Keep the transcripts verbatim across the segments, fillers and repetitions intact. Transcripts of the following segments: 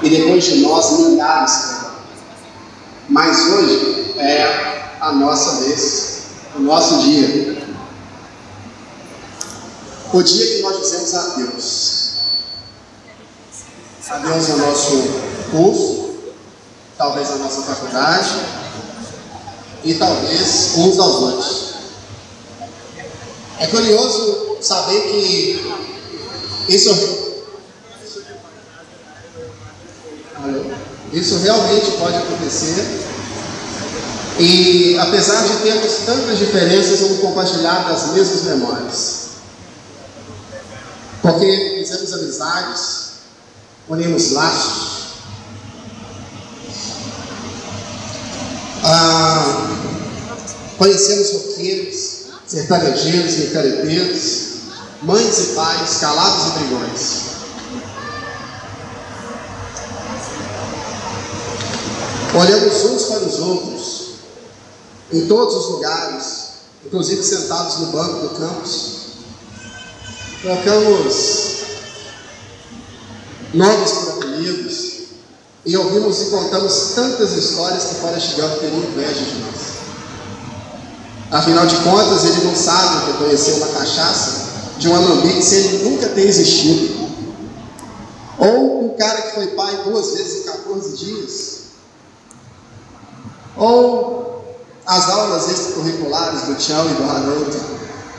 e depois de nós milhares. Mas hoje é a nossa vez, o nosso dia. O dia que nós dizemos adeus. Adeus ao nosso curso, talvez à nossa faculdade e talvez uns aos outros. É curioso saber que isso, isso realmente pode acontecer. E apesar de termos tantas diferenças, vamos compartilhar das mesmas memórias. Porque fizemos amizades, unimos laços, ah, conhecemos roqueiros, sertanejeiros, micareteiros, mães e pais, calados e brigões. Olhamos uns para os outros, em todos os lugares, inclusive sentados no banco do campus. Trocamos nomes por apelidos e ouvimos e contamos tantas histórias que Forrest Gump teria inveja de nós. Afinal de contas, ele não sabe que conheceu uma cachaça de um alambique se ele nunca tem existido. Ou um cara que foi pai duas vezes em quatorze dias. Ou as aulas extracurriculares do Tchau e do Haroldo.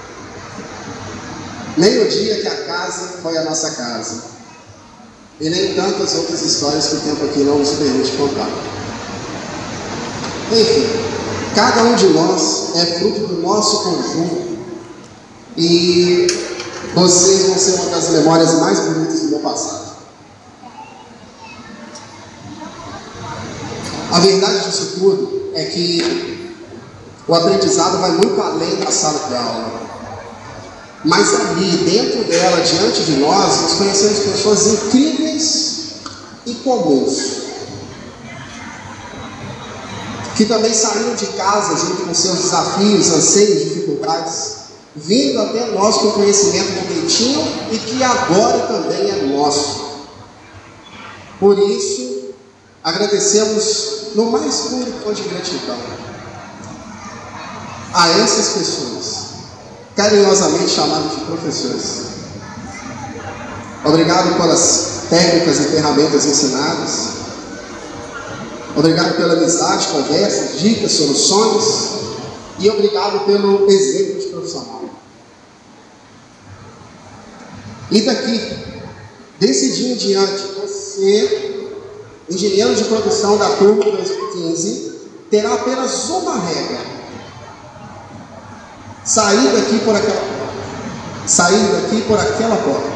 Nem o dia que a casa foi a nossa casa. E nem tantas outras histórias que o tempo aqui não nos permite contar. Enfim, cada um de nós é fruto do nosso conjunto. E vocês vão ser uma das memórias mais bonitas do meu passado. A verdade disso tudo é que o aprendizado vai muito além da sala de aula. Mas ali, dentro dela, diante de nós, nós conhecemos pessoas incríveis e comuns, que também saíram de casa junto com seus desafios, anseios, dificuldades, vindo até nós com conhecimento do que tinham e que agora também é nosso. Por isso, agradecemos no mais puro tom de gratidão a essas pessoas, carinhosamente chamados de professores. Obrigado pelas técnicas e ferramentas ensinadas. Obrigado pela amizade, conversas, dicas, soluções. E obrigado pelo exemplo de profissional. E daqui, desse dia em diante, você, engenheiro de produção da turma dois mil e quinze, terá apenas uma regra: sair daqui por aquela porta. Sair daqui por aquela porta.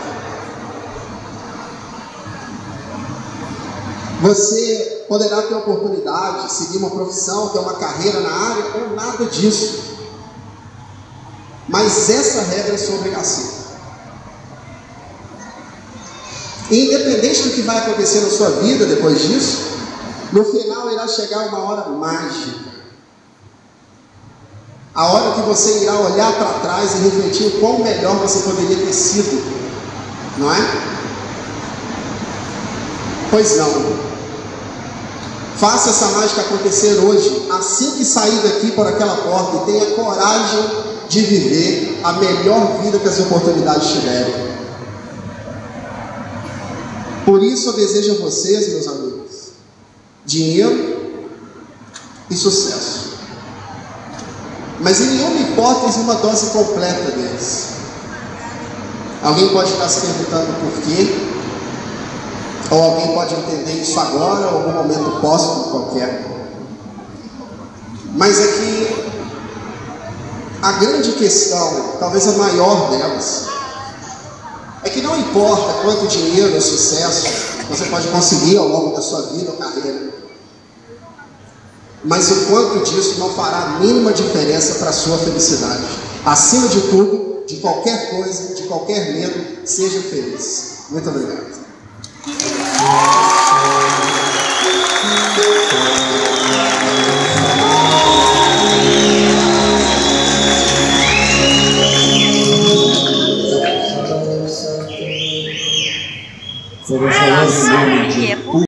Você poderá ter a oportunidade de seguir uma profissão, ter uma carreira na área, ou nada disso. Mas essa regra é sua obrigação. Independente do que vai acontecer na sua vida depois disso, no final irá chegar uma hora mágica. A hora que você irá olhar para trás e refletir o quão melhor você poderia ter sido, não é? Pois não. Faça essa mágica acontecer hoje, assim que sair daqui por aquela porta, e tenha coragem de viver a melhor vida que as oportunidades tiverem. Por isso eu desejo a vocês, meus amigos, dinheiro e sucesso. Mas em nenhuma hipótese uma dose completa deles. Alguém pode estar se perguntando por quê, ou alguém pode entender isso agora, ou em algum momento póstumo qualquer. Mas é que a grande questão, talvez a maior delas, é que não importa quanto dinheiro ou sucesso você pode conseguir ao longo da sua vida ou carreira, mas o quanto disso não fará a mínima diferença para a sua felicidade. Acima de tudo, de qualquer coisa, de qualquer medo, seja feliz. Muito obrigado. Você